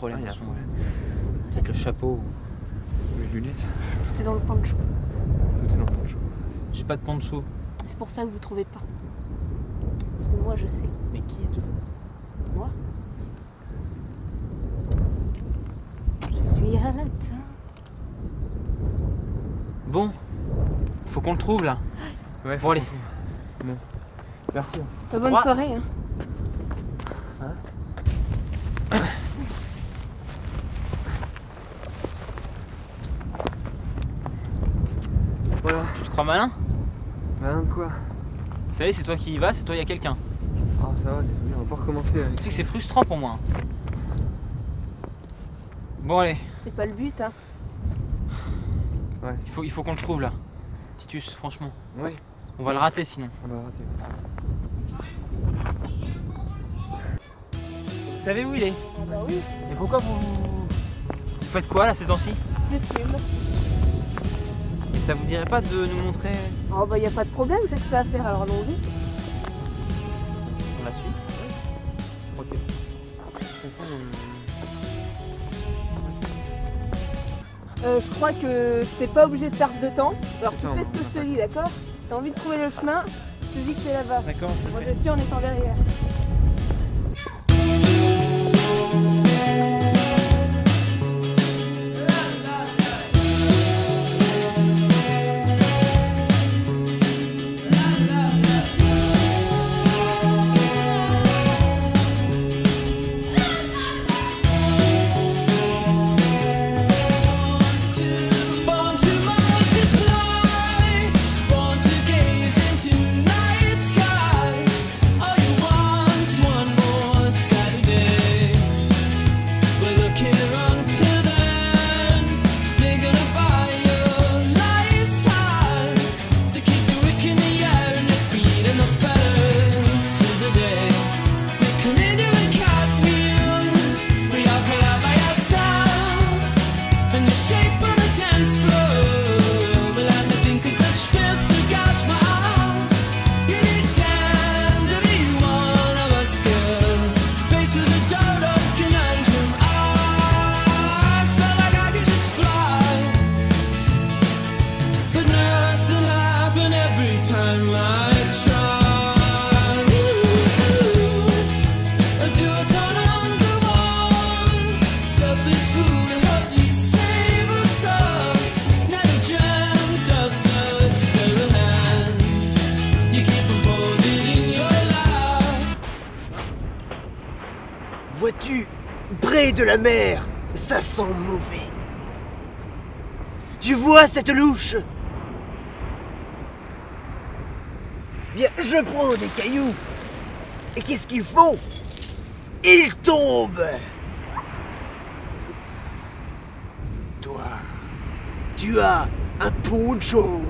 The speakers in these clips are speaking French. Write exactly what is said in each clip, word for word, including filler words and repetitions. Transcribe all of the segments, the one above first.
problème. Ah, y a un problème. Peut-être le chapeau. Les lunettes. Tout est dans le poncho. Tout est dans le poncho. J'ai pas de poncho. C'est pour ça que vous trouvez pas. Parce que moi je sais. Mais qui êtes-vous? Moi je suis à la Bon, faut qu'on le trouve là. Ouais, Bon allez. Bon. Merci. Euh, bonne Ouais. soirée. Hein. Voilà. Tu te crois malin? Malin de quoi? Ça y est, c'est toi qui y vas, c'est toi, il y a quelqu'un. Ah ça va, désolé, on va pas recommencer avec. Tu sais que c'est frustrant pour moi. Bon allez, C'est pas le but. Hein. Ouais. il faut, il faut qu'on le trouve là. Titus, franchement. Ouais. On va le rater sinon. On va rater. Vous savez où il est? Ah bah oui, Et pourquoi vous... Vous faites quoi là ces temps-ci? je fume. Et ça vous dirait pas de nous montrer Oh bah y a pas de problème, j'ai que ça à faire alors allons-y. pour la Suisse? Ok. De toute façon, Euh, je crois que t'es pas obligé de perdre de temps. Alors C'est tu ça, fais on ce que va je te dis, d'accord? T'as envie de trouver le chemin, je te dis que c'est là-bas. D'accord. Moi je suis en étant derrière. Vois-tu, près de la mer, ça sent mauvais. Tu vois cette louche? Bien, je prends des cailloux. Et qu'est-ce qu'ils font? Ils tombent. Toi, tu as un poncho.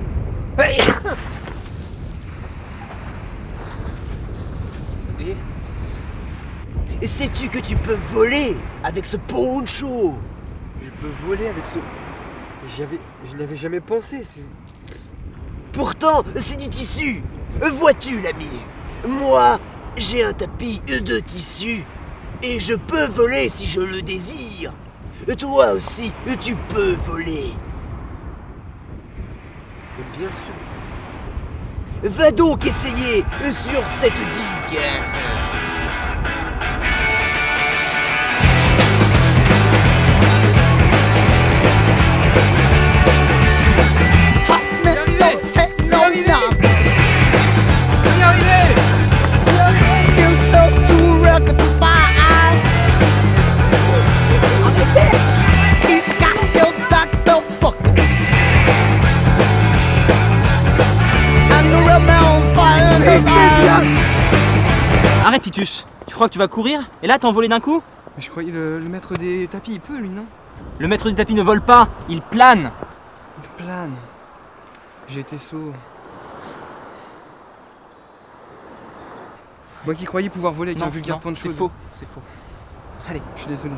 Et Et sais-tu que tu peux voler avec ce poncho? je peux voler avec ce. J'avais. Je n'avais jamais pensé. c'est- Pourtant, c'est du tissu. Vois-tu, l'ami? Moi, j'ai un tapis de tissu. Et je peux voler si je le désire. Toi aussi, tu peux voler. Mais bien sûr. Va donc essayer sur cette digue. arrête Titus, tu crois que tu vas courir? Et là t'as envolé d'un coup? Mais je croyais le, le maître des tapis, il peut lui, non? Le maître du tapis ne vole pas, il plane. Il plane. J'ai été sourd. Moi qui croyais pouvoir voler avec Non, un vulgaire non, poncho. c'est faux, c'est faux. Allez, Je suis désolé.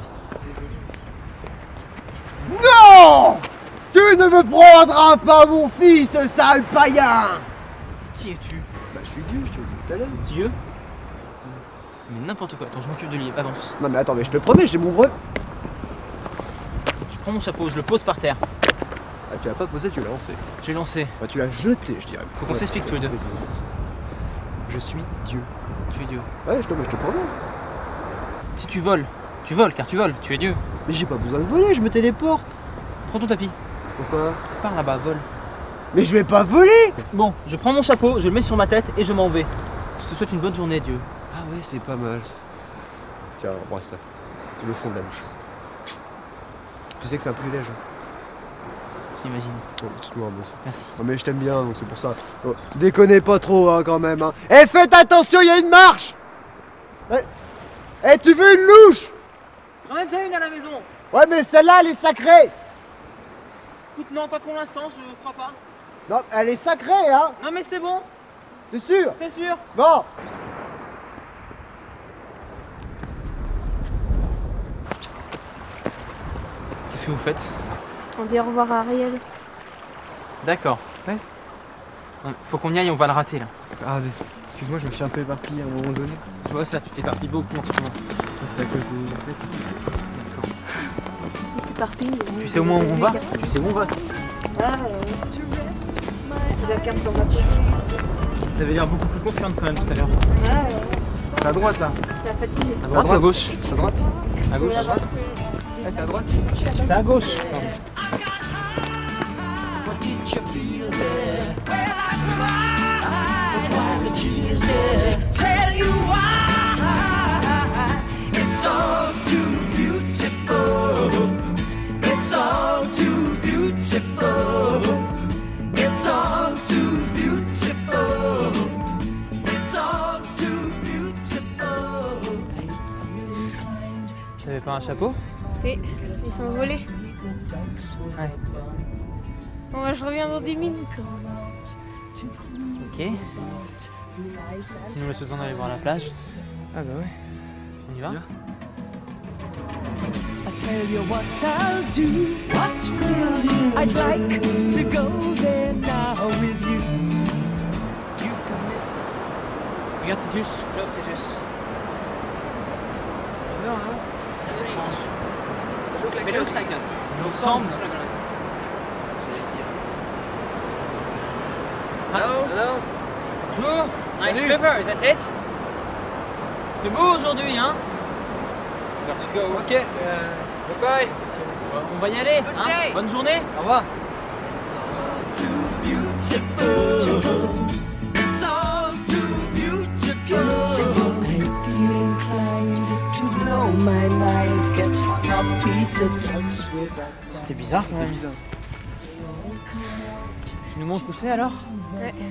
Non! Tu ne me prendras pas mon fils, sale païen! qui es-tu? Bah je suis Dieu, je te l'ai dit tout à l'heure. Dieu? Mais n'importe quoi. Attends, je m'occupe de lui. Avance. Non mais attends, mais je te promets, j'ai mon brevet. Je prends mon chapeau, je le pose par terre. Ah, tu l'as pas posé, tu l'as lancé. J'ai lancé. Bah, tu l'as jeté, je dirais. Faut qu'on s'explique tous les deux. Je suis Dieu. Tu es Dieu. Ouais, je te, mais je te promets. Si tu voles, tu voles car tu voles, tu es Dieu. Mais j'ai pas besoin de voler, je me téléporte. Prends ton tapis. Pourquoi? Pars là-bas, vole. Mais je vais pas voler. Bon, je prends mon chapeau, je le mets sur ma tête et je m'en vais. Je te souhaite une bonne journée, Dieu. Ah ouais, c'est pas mal ça. Tiens, embrasse ça. C'est le fond de la bouche. Tu sais que c'est un privilège. Hein. J'imagine. Oh, petite-moi, moi aussi. Merci. Non mais je t'aime bien, donc c'est pour ça. Oh, déconnez pas trop, hein, quand même. Hein. Eh, faites attention, il y a une marche. Eh, eh, tu veux une louche? J'en ai déjà une à la maison. Ouais, mais celle-là, elle est sacrée. Écoute, non, pas pour l'instant, je crois pas. Non, elle est sacrée, hein. Non mais c'est bon, T'es sûr? c'est sûr. Bon. Qu'est-ce que vous faites? On dit au revoir à Ariel. D'accord. Ouais. Faut qu'on y aille, on va le rater là. Ah, excuse-moi, je me suis un peu éparpillé à un moment donné. Je vois ça, tu t'éparpilles beaucoup en ce moment. C'est à cause de la fête. Il s'éparpille. Tu sais au moins où on va? Tu sais où on va? Ah, ouais. J'ai la carte sur ma poche. T'avais l'air beaucoup plus confiante quand même tout à l'heure. Ouais, ouais. C'est à droite là. C'est la fatigue. À droite ou à gauche? À droite. À gauche. Là-bas. Eh, c'est à droite. C'est à gauche. Pardon. T'avais pas un chapeau? Oui, ils sont volés. Ouais. Bon, bah, je reviens dans dix minutes. Ok. Sinon, le temps d'aller voir la plage. Ah bah ouais. On y va? I tell you what I'll do. What will you I'd like to go there now with you. You can miss Regarde Titus, là Titus. Non, hein. Mais look like us. Il ressemble. Hello. Hello. Bonjour. Nice Salut. river, is that it? C'est beau aujourd'hui, hein? Let's go. Ok. Euh, bye bye. On va y aller, hein? Bonne journée. Au revoir. too beautiful. It's all too beautiful. I feel inclined to blow my mind. Get hung up, beat the drugs with that. C'était bizarre quand même. Tu nous montres où c'est alors? Ouais.